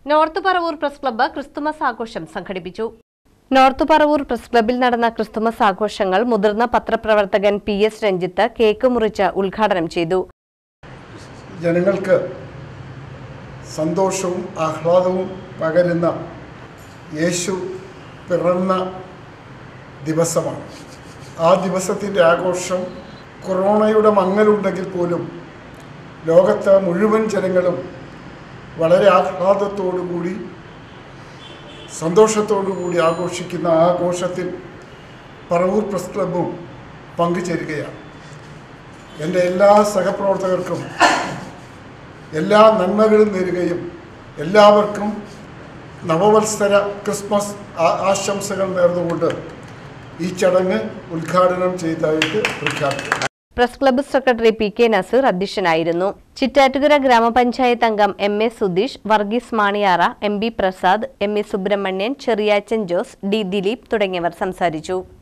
North Paravur press club Christmas ആഘോഷം സംഘടിപ്പിച്ചു. North Paravur press ക്ലബ്ബിൽ നടന്ന ക്രിസ്തുമസ് ആഘോഷങ്ങൾ മുതിർന്ന പത്രപ്രവർത്തകൻ PS രഞ്ജിത്ത് കേക്ക് മുറിച്ച് ഉദ്ഘാടനം ചെയ്തു. ജനങ്ങൾക്ക് സന്തോഷവും ആഹ്ലാദവും പകരുന്ന യേശു പിറന്ന ദിവസമാണ്. ആ ദിവസത്തിൻ്റെ ആഘോഷം കൊറോണയുടെ മങ്ങലുണ്ടെങ്കിൽ പോലും ലോകത്തെ മുഴുവൻ ജനങ്ങളും വളരെ ആഹ്ലാദത്തോടുകൂടി സന്തോഷത്തോടുകൂടി ആഘോഷിക്കുന്ന ആ ആഘോഷത്തിൽ പറവൂർ പ്രസ് ക്ലബ്ബും പങ്കുചേരുകയാണ്. എൻ്റെ എല്ലാ സഹപ്രവർത്തകർക്കും എല്ലാ നന്മകളും നേരുകയും എല്ലാവർക്കും നവവത്സര ക്രിസ്മസ് ആശംസകൾ നേർന്നുകൊണ്ട് ഈ ചടങ്ങ് ഉദ്ഘാടനം ചെയ്തതായിട്ട് പ്രഖ്യാപിച്ചു. Press club secretary PK Naseer അധ്യക്ഷനായിരുന്നു. ചിറ്റാറ്റുകര ഗ്രാമപഞ്ചായത്ത് അംഗം MA Sudheesh, Varghese Maniyara, MB Prasad, ME Subramanian, ചെറിയാച്ചൻ ജോസ്, D ദിലീപ് തുടങ്ങിയവർ സംസാരിച്ചു.